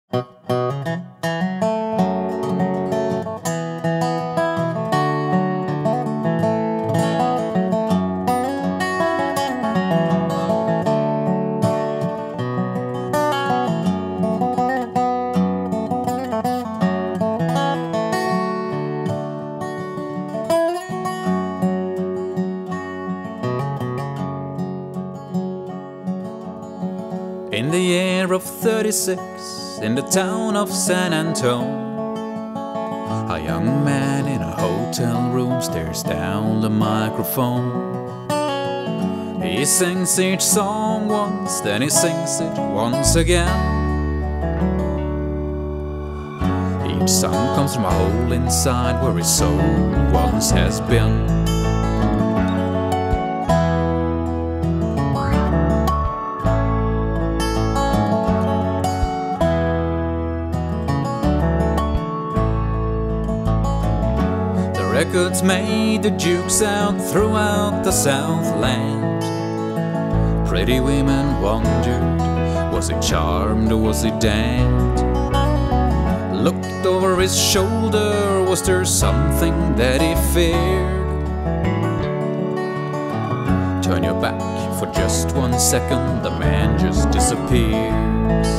In the year of 36, in the town of San Antone, a young man in a hotel room stares down the microphone. He sings each song once, then he sings it once again. Each song comes from a hole inside where his soul once has been. Records made the jukes out throughout the Southland. Pretty women wondered, was he charmed or was he damned? Looked over his shoulder, was there something that he feared? Turn your back for just 1 second, the man just disappears.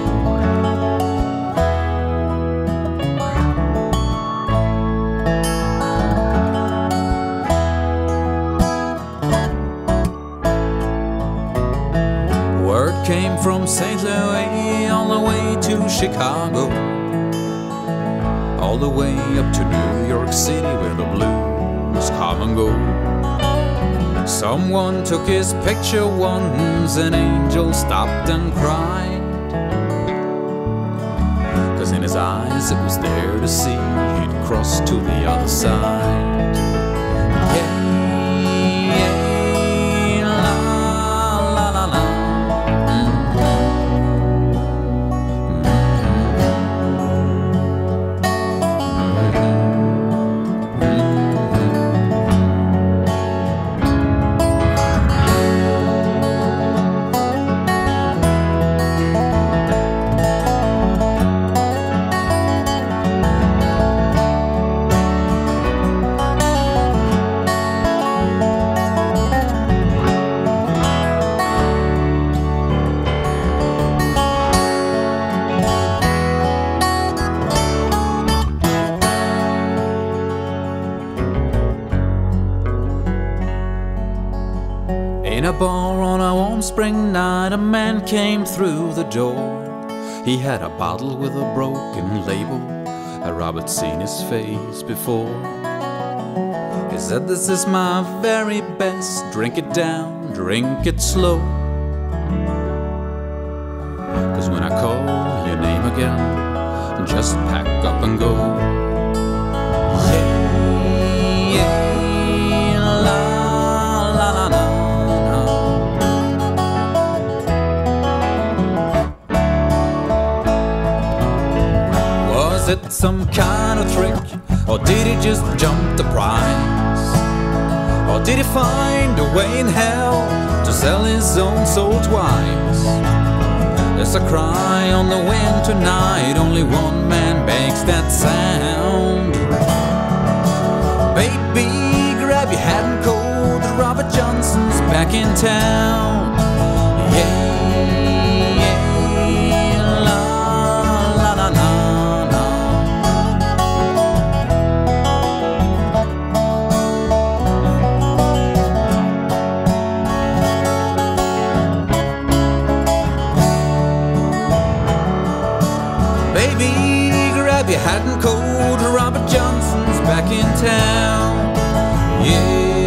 Came from St. Louis all the way to Chicago, all the way up to New York City where the blues come and go. Someone took his picture once, an angel stopped and cried, 'cause in his eyes it was there to see, he'd crossed to the other side. Yeah. In a bar on a warm spring night, a man came through the door. He had a bottle with a broken label, a Robert seen his face before. He said, "This is my very best, drink it down, drink it slow, 'cause when I call your name again, just pack up and go." Was it some kind of trick, or did he just jump the price? Or did he find a way in hell to sell his own soul twice? There's a cry on the wind tonight, only one man makes that sound. Baby, grab your hat and coat, Robert Johnson's back in town. Yeah. Baby, grab your hat and coat, Robert Johnson's back in town. Yeah.